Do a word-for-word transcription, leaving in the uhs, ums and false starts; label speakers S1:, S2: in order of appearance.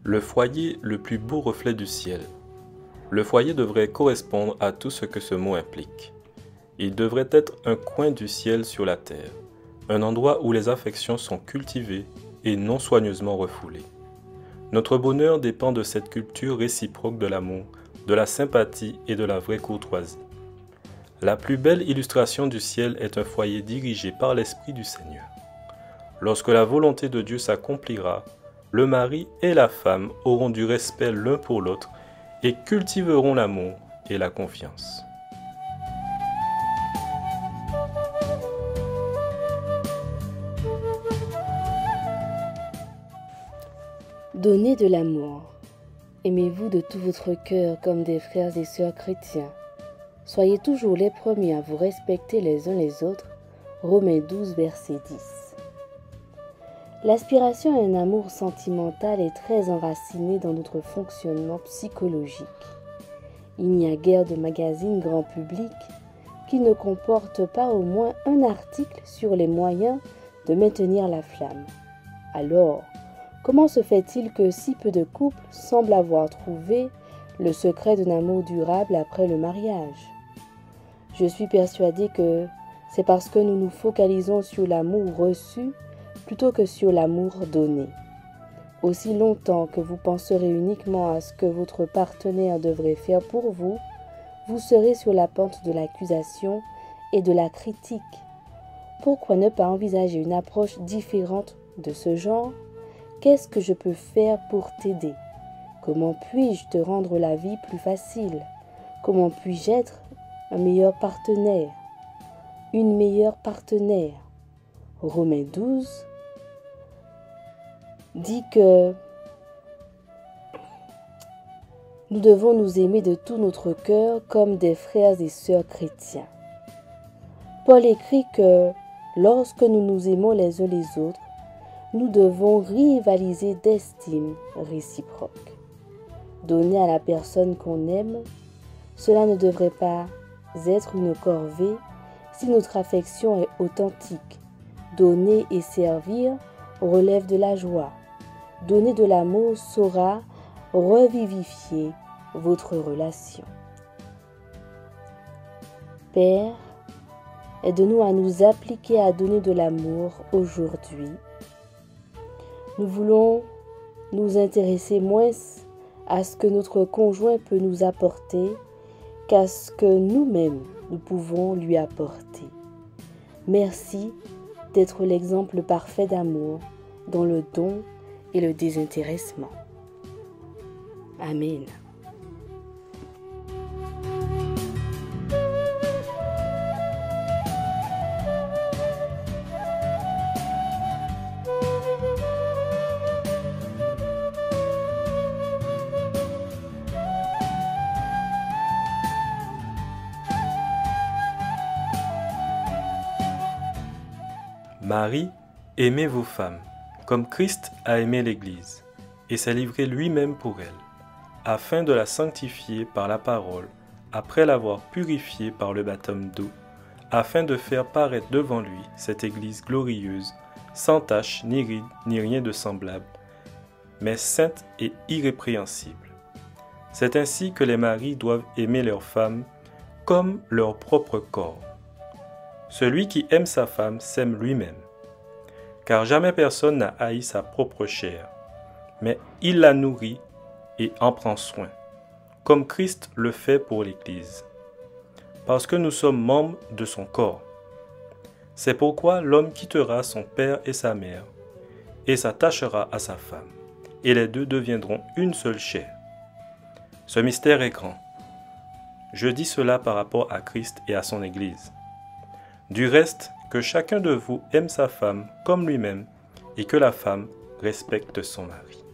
S1: Le foyer, le plus beau reflet du ciel. Le foyer devrait correspondre à tout ce que ce mot implique. Il devrait être un coin du ciel sur la terre, un endroit où les affections sont cultivées et non soigneusement refoulées. Notre bonheur dépend de cette culture réciproque de l'amour, de la sympathie et de la vraie courtoisie. La plus belle illustration du ciel est un foyer dirigé par l'Esprit du Seigneur. Lorsque la volonté de Dieu s'accomplira, le mari et la femme auront du respect l'un pour l'autre et cultiveront l'amour et la confiance.
S2: Donnez de l'amour. Aimez-vous de tout votre cœur comme des frères et sœurs chrétiens. Soyez toujours les premiers à vous respecter les uns les autres. Romains douze, verset dix. L'aspiration à un amour sentimental est très enracinée dans notre fonctionnement psychologique. Il n'y a guère de magazine grand public qui ne comporte pas au moins un article sur les moyens de maintenir la flamme. Alors, comment se fait-il que si peu de couples semblent avoir trouvé le secret d'un amour durable après le mariage? Je suis persuadée que c'est parce que nous nous focalisons sur l'amour reçu plutôt que sur l'amour donné. Aussi longtemps que vous penserez uniquement à ce que votre partenaire devrait faire pour vous, vous serez sur la pente de l'accusation et de la critique. Pourquoi ne pas envisager une approche différente de ce genre? Qu'est-ce que je peux faire pour t'aider? Comment puis-je te rendre la vie plus facile? Comment puis-je être un meilleur partenaire? Une meilleure partenaire? Romains douze dit que nous devons nous aimer de tout notre cœur comme des frères et sœurs chrétiens. Paul écrit que lorsque nous nous aimons les uns les autres, nous devons rivaliser d'estime réciproque. Donner à la personne qu'on aime, cela ne devrait pas être une corvée si notre affection est authentique. Donner et servir relève de la joie. Donner de l'amour saura revivifier votre relation. Père, aide-nous à nous appliquer à donner de l'amour aujourd'hui. Nous voulons nous intéresser moins à ce que notre conjoint peut nous apporter qu'à ce que nous-mêmes nous pouvons lui apporter. Merci d'être l'exemple parfait d'amour dans le don et le désintéressement. Amen.
S1: Marie, aimez vos femmes, comme Christ a aimé l'Église, et s'est livré lui-même pour elle, afin de la sanctifier par la parole, après l'avoir purifiée par le baptême d'eau, afin de faire paraître devant lui cette Église glorieuse, sans tache, ni ride, ni rien de semblable, mais sainte et irrépréhensible. C'est ainsi que les maris doivent aimer leurs femmes comme leur propre corps. Celui qui aime sa femme s'aime lui-même, car jamais personne n'a haï sa propre chair, mais il la nourrit et en prend soin, comme Christ le fait pour l'Église, parce que nous sommes membres de son corps. C'est pourquoi l'homme quittera son père et sa mère, et s'attachera à sa femme, et les deux deviendront une seule chair. Ce mystère est grand. Je dis cela par rapport à Christ et à son Église. Du reste, que chacun de vous aime sa femme comme lui-même et que la femme respecte son mari.